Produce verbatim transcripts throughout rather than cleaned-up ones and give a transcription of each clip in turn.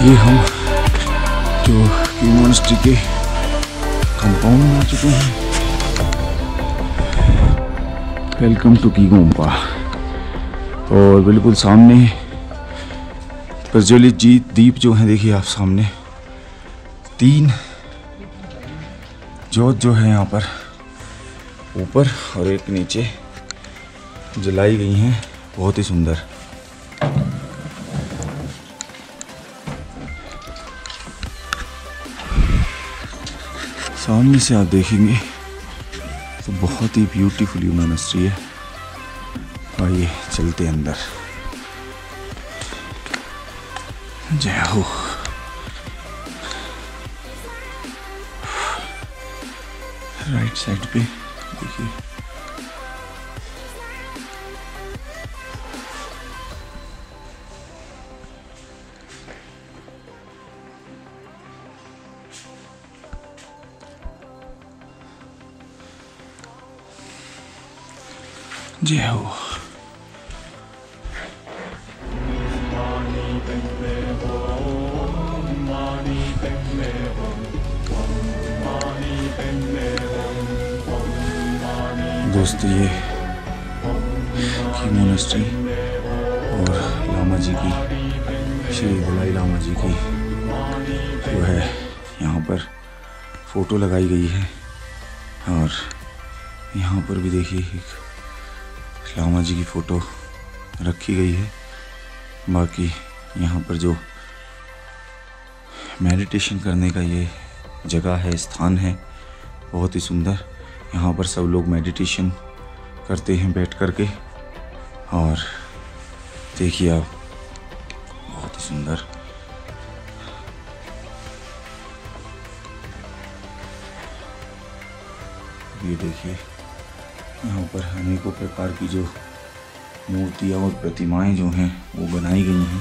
देखिए हम जो की मोनेस्ट्री के कंपाउंड में आ चुके हैं। वेलकम टू की गोम्पा। और बिल्कुल सामने प्रज्वलित जी दीप जो है, देखिए आप सामने तीन जोत जो है यहाँ पर ऊपर और एक नीचे जलाई गई हैं, बहुत ही सुंदर। सामने से आप देखेंगे तो बहुत ही ब्यूटीफुल ये मोनेस्ट्री है। आइए चलते अंदर। जय हो। राइट साइड पे देखिए जय हो। दोस्तों ये की मोनेस्ट्री और लामा जी की, श्री दलाई लामा जी की जो है यहाँ पर फ़ोटो लगाई गई है। और यहाँ पर भी देखिए एक लामा जी की फ़ोटो रखी गई है। बाकी यहाँ पर जो मेडिटेशन करने का ये जगह है, स्थान है, बहुत ही सुंदर। यहाँ पर सब लोग मेडिटेशन करते हैं बैठ कर के। और देखिए आप, बहुत ही सुंदर। ये देखिए यहाँ पर अनेकों प्रकार की जो मूर्तियाँ और प्रतिमाएं जो हैं वो बनाई गई हैं।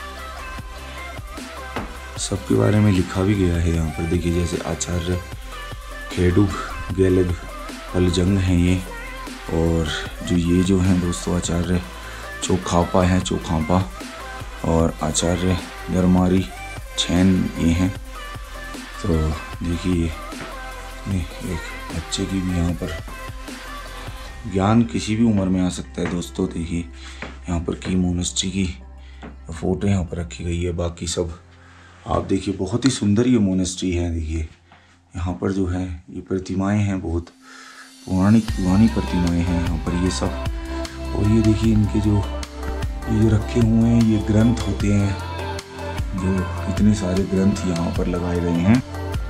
सबके बारे में लिखा भी गया है यहाँ पर। देखिए जैसे आचार्य खेडू गेलग फलजंग हैं ये, और जो ये जो हैं दोस्तों आचार्य चोखापा हैं, चोखापा, और आचार्य दरमारी छैन ये हैं। तो देखिए एक बच्चे की भी यहाँ पर ज्ञान किसी भी उम्र में आ सकता है दोस्तों। देखिए यहाँ पर की मोनेस्ट्री की फ़ोटो यहाँ पर रखी गई है। बाकी सब आप देखिए, बहुत ही सुंदर ये मोनेस्ट्री है। देखिए यहाँ पर जो है ये प्रतिमाएं हैं, बहुत पुरानी पुरानी प्रतिमाएं हैं यहाँ पर ये सब। और ये देखिए इनके जो ये जो रखे हुए हैं ये ग्रंथ होते हैं, जो इतने सारे ग्रंथ यहाँ पर लगाए गए हैं।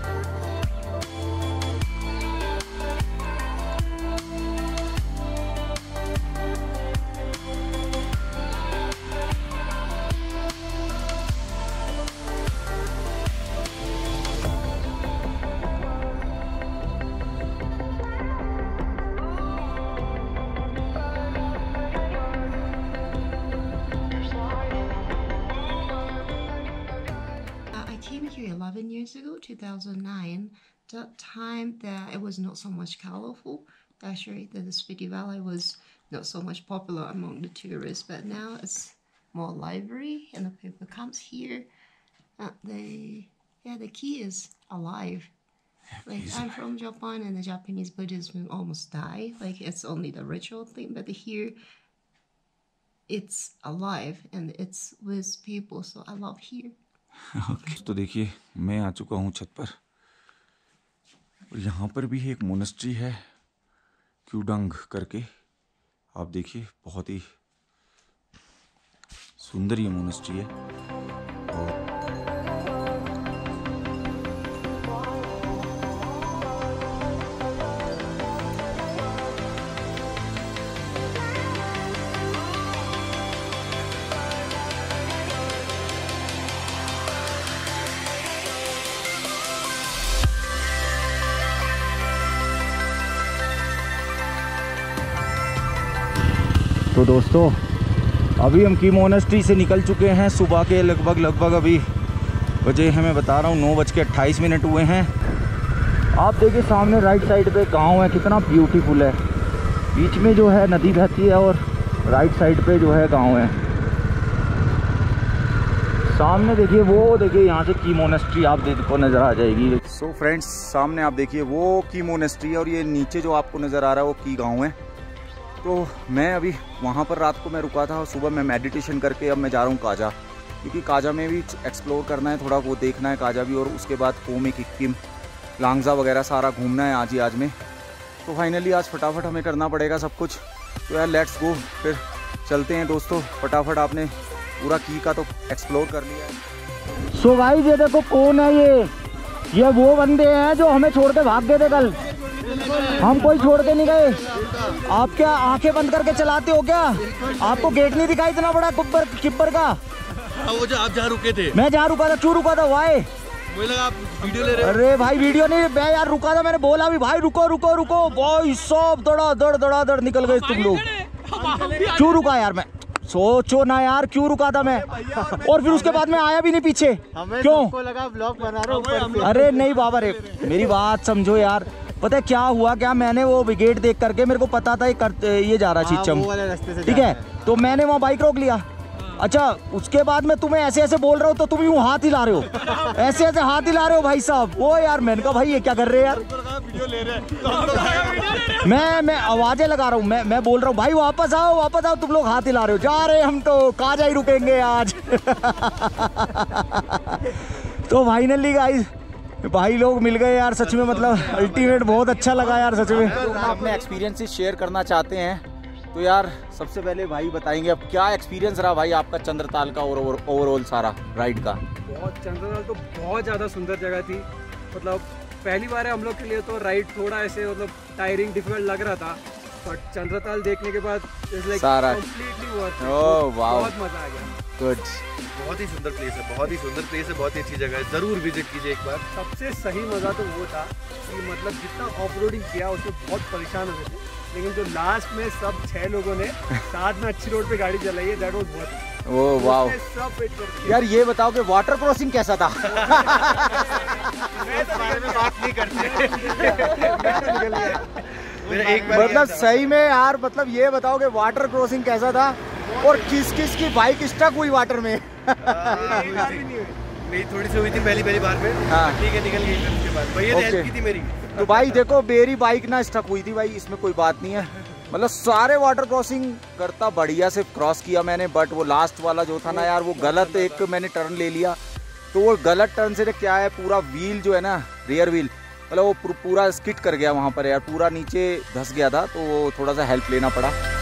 eleven years ago, two thousand nine. That time that it was not so much colorful. Actually, the Spiti Valley was not so much popular among the tourists, but now it's more lively and the people comes here. Uh, they, yeah, the key is alive. Like I'm from Japan, and the Japanese Buddhism almost died. Like it's only the ritual thing, but here it's alive and it's with people. So I love here. okay. तो देखिए मैं आ चुका हूँ छत पर, और यहाँ पर भी एक मोनेस्ट्री है क्यूडंग करके। आप देखिए बहुत ही सुंदर ये मोनेस्ट्री है। और तो दोस्तों अभी हम की मोनेस्ट्री से निकल चुके हैं। सुबह के लगभग लगभग अभी बजे हैं, मैं बता रहा हूँ, नौ बज के अट्ठाईस मिनट हुए हैं। आप देखिए सामने राइट साइड पे गांव है, कितना ब्यूटीफुल है। बीच में जो है नदी बहती है और राइट साइड पे जो है गांव है। सामने देखिए, वो देखिए यहाँ से की मोनेस्ट्री आप देखो नज़र आ जाएगी। सो फ्रेंड्स, सामने आप देखिए वो की मोनेस्ट्री है और ये नीचे जो आपको नज़र आ रहा है वो की गांव है। तो मैं अभी वहाँ पर रात को मैं रुका था और सुबह मैं मेडिटेशन करके अब मैं जा रहा हूँ काजा, क्योंकि काजा में भी एक्सप्लोर करना है, थोड़ा वो देखना है काजा भी, और उसके बाद कोमे किक्किम लांगजा वगैरह सारा घूमना है आज ही आज में। तो फाइनली आज फटाफट हमें करना पड़ेगा सब कुछ। तो यार लेट्स गो, फिर चलते हैं दोस्तों फटाफट। आपने पूरा की का तो एक्सप्लोर कर लिया है। सो गाइस ये देखो कौन है ये ये वो बंदे हैं जो हमें छोड़ के भाग गए थे कल। हम कोई छोड़ के नहीं गए। आप क्या आंखें बंद करके चलाते हो क्या? आपको गेट नहीं दिखाई इतना बड़ा कुब्बर किब्बर का? वो जो आप जहाँ रुके थे। मैं जहाँ रुका था, क्यों रुका था? वाई मुझे लगा आप वीडियो ले रहे हो। अरे भाई वीडियो नहीं, मैं यार रुका था, मैंने बोला भी भाई रुको रुको रुको, भाई सब दड़ा दड़ दड़ा दड़ निकल गए तुम लोग। क्यों रुका यार? मैं सोचो ना यार, क्यों रुका था मैं? और फिर उसके बाद में आया भी नहीं पीछे। क्यों? लगा ब्लॉग बना रहा हूँ। अरे नहीं बाबा रे, मेरी बात समझो यार। पता है क्या हुआ क्या? मैंने वो गेट देख करके मेरे को पता था ये कर, ये जा रहा है चीचम, ठीक है, तो मैंने वहाँ बाइक रोक लिया। अच्छा, उसके बाद में तुम्हें ऐसे ऐसे बोल रहा हूँ तो तुम यूँ हाथ हिला रहे हो, ऐसे ऐसे हाथ हिला रहे हो भाई साहब। वो यार मैंने कहा भाई ये क्या कर रहे हैं यार? मैं मैं आवाजें लगा रहा हूँ, मैं मैं बोल रहा हूँ भाई वापस आओ वापस आओ, तुम लोग हाथ हिला रहे हो। जा रहे हम तो काजा ही रुकेंगे आज। तो फाइनली गाइस भाई लोग मिल गए यार, सच में मतलब अल्टीमेट, बहुत अच्छा लगा यार सच में। तो हम अपने एक्सपीरियंसेस शेयर करना चाहते हैं। तो यार सबसे पहले भाई बताएंगे अब क्या एक्सपीरियंस रहा भाई आपका चंद्रताल का और ओवरऑल सारा राइड का? बहुत चंद्रताल तो बहुत ज़्यादा सुंदर जगह थी। मतलब पहली बार है हम लोग के लिए, तो राइड थोड़ा ऐसे मतलब टायरिंग डिफिकल्ट लग रहा था, बट चंद्रताल देखने के बाद सारा completely worth it. Oh wow, बहुत मजा आ गया। गुड। बहुत ही सुंदर प्लेस है, बहुत ही सुंदर प्लेस है, बहुत ही अच्छी जगह है, जरूर विजिट कीजिए एक बार। सबसे सही मजा तो वो था कि मतलब जितना ऑफ रोडिंग किया उसमें बहुत परेशान हो गए थे, लेकिन जो लास्ट में सब छह लोगों ने साथ में अच्छी रोड पे गाड़ी चलाई है, दैट वाज बहुत। ओह वाओ सब वेट करते यार, ये बताओ कि वाटर क्रॉसिंग कैसा था? मैं इस बारे में बात नहीं करते। मेरा एक बार मतलब सही में यार, मतलब ये बताओ कि वाटर क्रॉसिंग कैसा था और किस किस की बाइक स्टक हुई वाटर में? मेरी थोड़ी सी हुई थी पहली पहली बार में। हाँ। ठीक है, निकल गई उसके बाद। भैया ने हेल्प की थी मेरी। तो भाई देखो मेरी बाइक ना स्टक हुई थी भाई, इसमें कोई बात नहीं है। मतलब सारे वाटर क्रॉसिंग करता बढ़िया से क्रॉस किया मैंने, बट वो लास्ट वाला जो था ना यार, वो गलत एक मैंने टर्न ले लिया। तो वो गलत टर्न से क्या है, पूरा व्हील जो है ना, रियर व्हील, मतलब वो पूरा स्किड कर गया वहाँ पर यार, पूरा नीचे धंस गया था। तो वो थोड़ा सा हेल्प लेना पड़ा।